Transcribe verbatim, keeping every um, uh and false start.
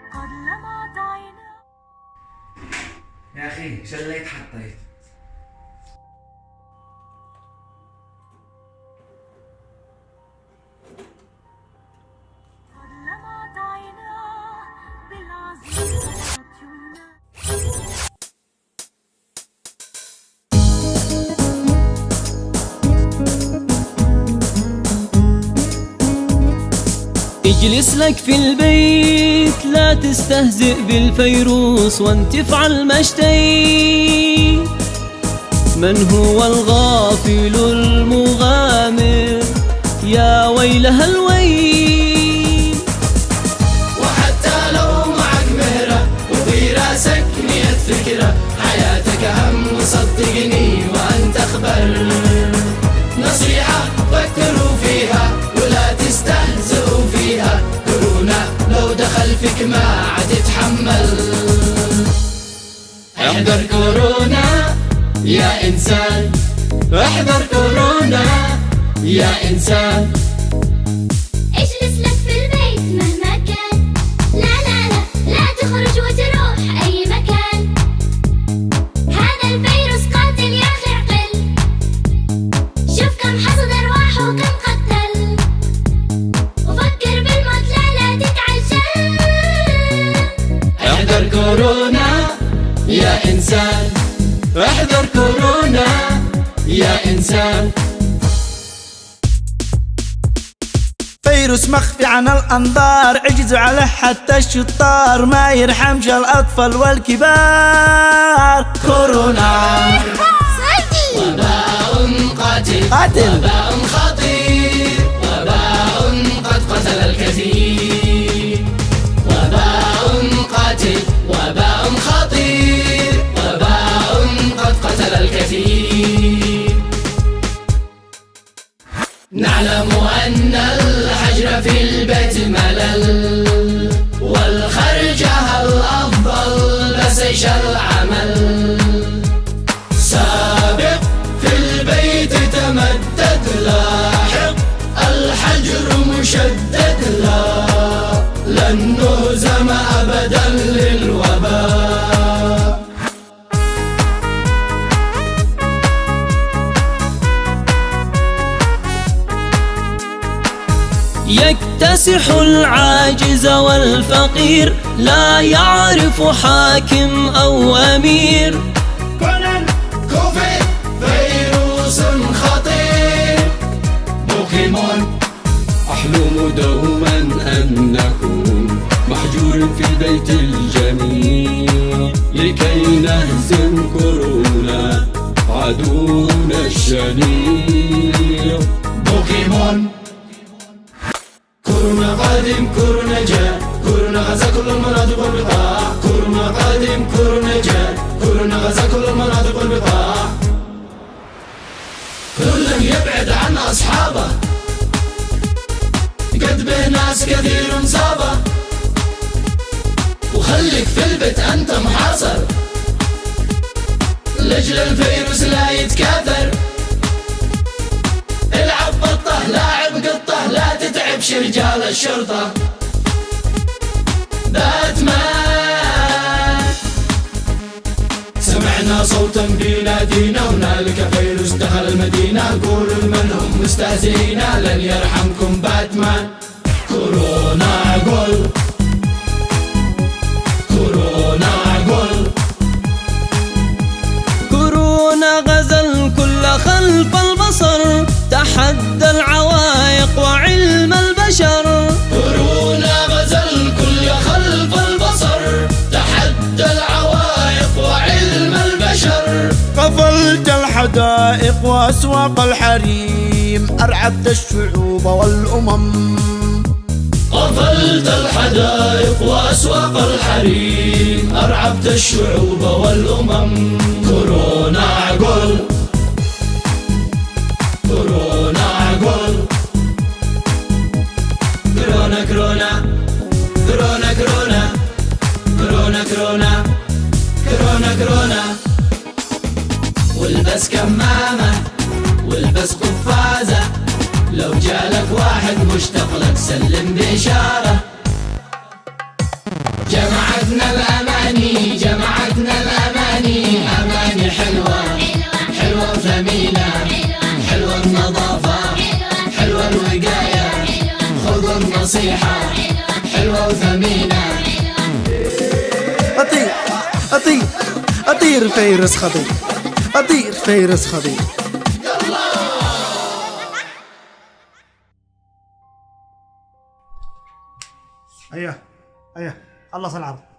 يا أخي شليت حطيت. اجلس لك في البيت لا تستهزئ بالفيروس وانت افعل ما اشتهيت. من هو الغافل المغامر يا ويلها الويل. وحتى لو معك مهرة وفي راسك مية فكرة حياتك أهم صدقني وأنت أخبر. نصيحة فكروا فيها ولا تستهزئوا فيها. كورونا لو دخل فيك ما عاد تتحمل. احذر كورونا يا إنسان، احذر كورونا يا إنسان. اجلس لك في البيت مهما كان. لا لا لا لا تخرج وتروح أي مكان. هذا الفيروس قاتل يا أخي اعقل. شوف كم حصد أرواح وكم قتل. وفكر بالموت لا لا تتعجل. احذر كورونا يا إنسان، احذر كورونا يا إنسان. فيروس مخفي عن الأنظار عجزوا عليه حتى الشطار. ما يرحمش الأطفال والكبار. كورونا وباء قاتل قاتل وباء خطير. وباء قد قتل الكثير. وباء قاتل وباء خطير. وباء قد قتل الكثير. نعلم أن الحجر في البيت ملل والخرجة الأفضل بس إيش العمل. سابق في البيت تمدد لاحق الحجر مشدد لا لن نهزم أبدا للوباء. يكتسح العاجز والفقير لا يعرف حاكم أو أمير. كونان كوفيد فيروس خطير. بوكيمون أحلم دوما أن نكون محجور في البيت الجميل لكي نهزم كورونا عدونا الشنيع. بوكيمون كورونا قادم كورونا جاء. كورونا غزا كل المناطق والبقاع. كورونا قادم كورونا جاء. كورونا غزا كل المناطق والبقاع. كل يبعد عن أصحابه قد به ناس كثير مصابة. وخليك في البيت أنت محاصر لأجل الفيروس لا يتكاثر. العب بطة لاعب قطة لا تتعبش رجال الشرطة. باتمان سمعنا صوتا بينادينا هنالك فيروس دخل المدينة. قولوا لمن هم مستهزئين لن يرحمكم باتمان. كورونا قول كورونا قول. كورونا غزا الكل خلف البصر تحدى العوائق وعلم البشر. كورونا غزا الكل خلف البصر تحدى العوائق وعلم البشر. قفلت الحدائق وأسواق الحريم أرعبت الشعوب والأمم. قفلت الحدائق وأسواق الحريم أرعبت الشعوب والأمم. كورونا قول كورونا قول. كورونا كورونا كورونا كورونا كورونا كورونا كورونا كورونا. والبس كمامة والبس قفازة لو جالك واحد مشتاق لك سلم بإشارة. نصيحة حلوة وثمينة. أطير أطير أطير فيروس خطير، أطير فيروس خطير. ايوه ايوه خلص العرض.